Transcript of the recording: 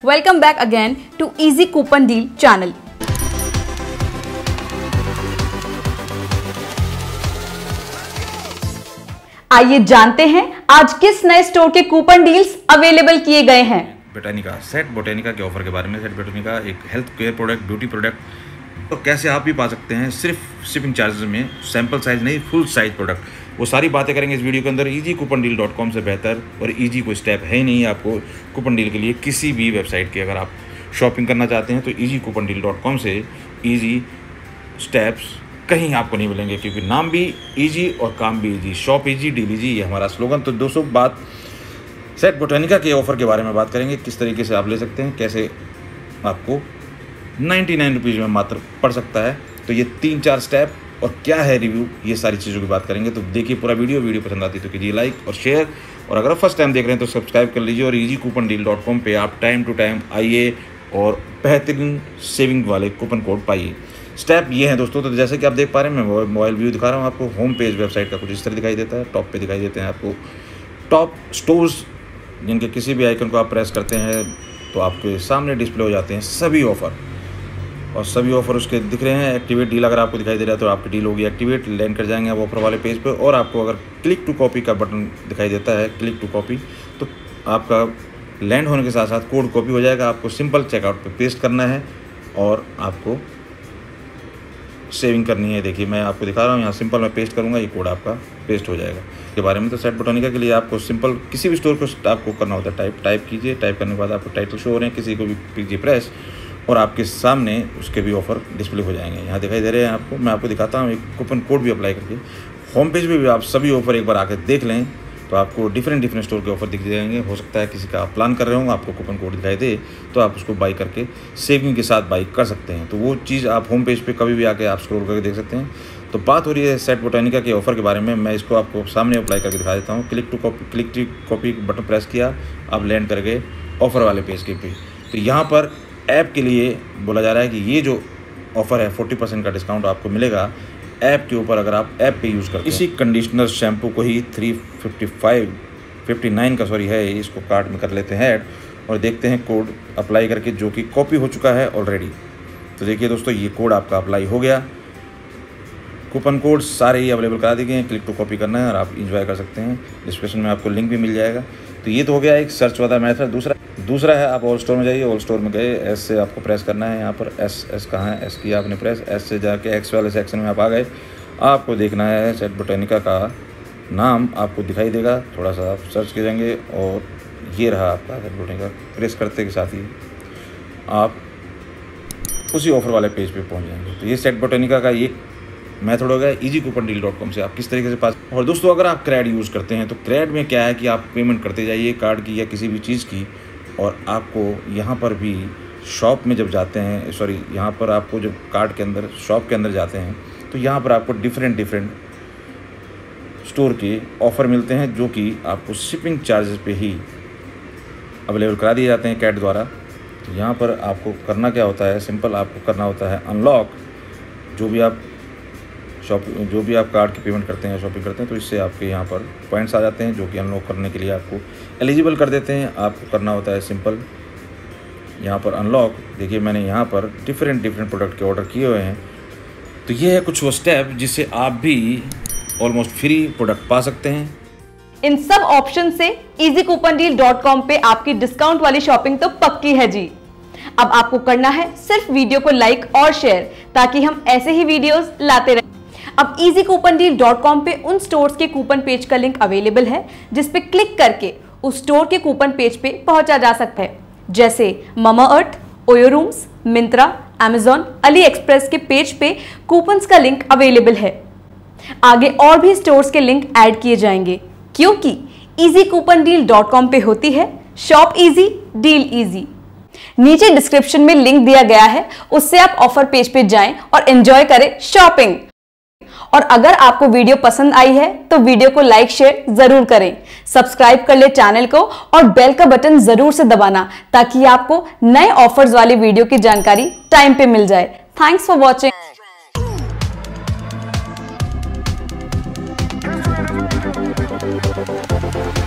Welcome back again to Easy Coupon Deal channel. आइए जानते हैं आज किस नए स्टोर के कूपन डील्स अवेलेबल किए गए हैं। बोटेनिका, सेट बोटेनिका के ऑफर के बारे में। सेट बोटेनिका एक health care product, beauty product, तो कैसे आप भी पा सकते हैं सिर्फ शिपिंग चार्जेस में, सैंपल साइज नहीं फुल साइज प्रोडक्ट, वो सारी बातें करेंगे इस वीडियो के अंदर। easycoupondeal.com से बेहतर और इजी कोई स्टेप है ही नहीं आपको कूपन डील के लिए किसी भी वेबसाइट के। अगर आप शॉपिंग करना चाहते हैं तो easycoupondeal.com से इजी स्टेप्स कहीं आपको नहीं मिलेंगे, क्योंकि नाम भी इजी और काम भी easy. Shop easy, deal easy, ये हमारा स्लोगन। तो दोस्तों, बात सेट बोटेनिका के ऑफ़र के बारे में बात करेंगे, किस तरीके से आप ले सकते हैं, कैसे आपको 99 रुपीज़ में मात्र पड़ सकता है। तो ये 3-4 स्टेप और क्या है रिव्यू, ये सारी चीज़ों की बात करेंगे। तो देखिए पूरा वीडियो पसंद आती है तो कीजिए लाइक और शेयर, और अगर फर्स्ट टाइम देख रहे हैं तो सब्सक्राइब कर लीजिए। और easycoupondeal.com पे आप टाइम टू टाइम आइए और बेहतरीन सेविंग वाले कूपन कोड पाइए। स्टेप ये है दोस्तों। तो जैसे कि आप देख पा रहे हैं, मैं मोबाइल व्यू दिखा रहा हूँ आपको। होम पेज वेबसाइट का कुछ इस तरह दिखाई देता है। टॉप पे दिखाई देते हैं आपको टॉप स्टोर्स, जिनके किसी भी आइकन को आप प्रेस करते हैं तो आपके सामने डिस्प्ले हो जाते हैं सभी ऑफ़र, और सभी ऑफ़र उसके दिख रहे हैं। एक्टिवेट डील अगर आपको दिखाई दे रहा है तो आपकी डील होगी एक्टिवेट, लैंड कर जाएंगे आप ऑफर वाले पेज पे। और आपको अगर क्लिक टू कॉपी का बटन दिखाई देता है, क्लिक टू कॉपी, तो आपका लैंड होने के साथ साथ कोड कॉपी हो जाएगा। आपको सिंपल चेकआउट पे पेस्ट करना है और आपको सेविंग करनी है। देखिए मैं आपको दिखा रहा हूँ, यहाँ सिंपल मैं पेस्ट करूँगा, ये कोड आपका पेस्ट हो जाएगा। के बारे में तो सेट बोटेनिका के लिए आपको सिंपल किसी भी स्टोर को आपको करना होता है, टाइप कीजिए। टाइप करने के बाद आपको टाइटल शो हो रहे हैं, किसी को भी कीजिए प्रेस और आपके सामने उसके भी ऑफ़र डिस्प्ले हो जाएंगे। यहाँ दिखाई दे रहे हैं आपको। मैं आपको दिखाता हूँ एक कूपन कोड भी अप्लाई करके। होम पेज पे भी आप सभी ऑफ़र एक बार आकर देख लें तो आपको डिफरेंट स्टोर के ऑफ़र दिख जाएंगे। हो सकता है किसी का आप प्लान कर रहे हो, आपको कूपन कोड दिखाई दे तो आप उसको बाई करके सेविंग के साथ बाई कर सकते हैं। तो वो चीज़ आप होम पेज पे कभी भी आके आप स्क्रॉल करके देख सकते हैं। तो बात हो रही है सेट बोटेनिका के ऑफ़र के बारे में। मैं इसको आपको सामने अप्लाई करके दिखा देता हूँ। Click to copy button press किया, आप लैंड कर गए ऑफ़र वाले पेज के पे। तो यहाँ पर ऐप के लिए बोला जा रहा है कि ये जो ऑफ़र है 40% का डिस्काउंट आपको मिलेगा ऐप के ऊपर, अगर आप ऐप पे यूज़ करते हैं। इसी कंडीशनर शैम्पू को ही 359 का है, इसको कार्ट में कर लेते हैं ऐड और देखते हैं कोड अप्लाई करके, जो कि कॉपी हो चुका है ऑलरेडी। तो देखिए दोस्तों, ये कोड आपका अप्लाई हो गया। कूपन कोड सारे ही अवेलेबल करा दिए गए हैं। क्लिक टू कॉपी करना है और आप इंजॉय कर सकते हैं। डिस्क्रिप्शन में आपको लिंक भी मिल जाएगा। तो ये तो हो गया एक सर्च वाला मेथड। दूसरा है आप ऑल स्टोर में जाइए। ऑल स्टोर में गए, एस से आपको प्रेस करना है। यहाँ पर एस कहाँ है, एस किया आपने प्रेस, एस से जाके एक्स वाले सेक्शन में आप आ गए। आपको देखना है सेट बोटेनिका का नाम आपको दिखाई देगा। थोड़ा सा आप सर्च करेंगे और ये रहा आपका सेट बोटेनिका। प्रेस करते के साथ ही आप उसी ऑफ़र वाले पेज पे पहुँच जाएंगे। तो ये सेट बोटेनिका का ये मेथड हो गया easycoupondeal.com से आप किस तरीके से पास। और दोस्तों, अगर आप क्रेड यूज़ करते हैं तो क्रेड में क्या है कि आप पेमेंट करते जाइए कार्ड की या किसी भी चीज़ की, और आपको यहाँ पर भी शॉप में जब जाते हैं, यहाँ पर आपको जब कार्ड के अंदर शॉप के अंदर जाते हैं तो यहाँ पर आपको डिफरेंट स्टोर के ऑफ़र मिलते हैं, जो कि आपको शिपिंग चार्जेस पे ही अवेलेबल करा दिए जाते हैं कैट द्वारा। तो यहाँ पर आपको करना क्या होता है, सिंपल आपको करना होता है अनलॉक। जो भी आप कार्ड की पेमेंट करते हैं, शॉपिंग करते हैं, तो इससे आपके यहाँ पर पॉइंट्स आ जाते हैं, जो कि अनलॉक करने के लिए आपको एलिजिबल कर देते हैं। आपको करना होता है सिंपल यहाँ पर अनलॉक। देखिए मैंने यहाँ पर डिफरेंट प्रोडक्ट के ऑर्डर किए हुए हैं। तो ये है कुछ वो स्टेप जिससे आप भी ऑलमोस्ट फ्री प्रोडक्ट पा सकते हैं। इन सब ऑप्शन से easycoupondeal.com पे आपकी डिस्काउंट वाली शॉपिंग तो पक्की है जी। अब आपको करना है सिर्फ वीडियो को लाइक और शेयर, ताकि हम ऐसे ही वीडियोस लाते रहें। अब easycoupondeal.com पे उन स्टोर्स के कूपन पेज का लिंक अवेलेबल है, जिस पे क्लिक करके उस स्टोर के कूपन पेज पे पहुंचा जा सकता है। जैसे Mamaearth, OYO rooms, Myntra, Amazon, AliExpress के पेज पे कूपन्स का लिंक अवेलेबल है। आगे और भी स्टोर्स के लिंक ऐड किए जाएंगे, क्योंकि easycoupondeal.com पे होती है शॉप इजी, डील इजी। नीचे डिस्क्रिप्शन में लिंक दिया गया है, उससे आप ऑफर पेज पे जाएं और एंजॉय करें शॉपिंग। और अगर आपको वीडियो पसंद आई है तो वीडियो को लाइक शेयर जरूर करें। सब्सक्राइब कर ले चैनल को और बेल का बटन जरूर से दबाना, ताकि आपको नए ऑफर्स वाली वीडियो की जानकारी टाइम पे मिल जाए। Thanks for watching.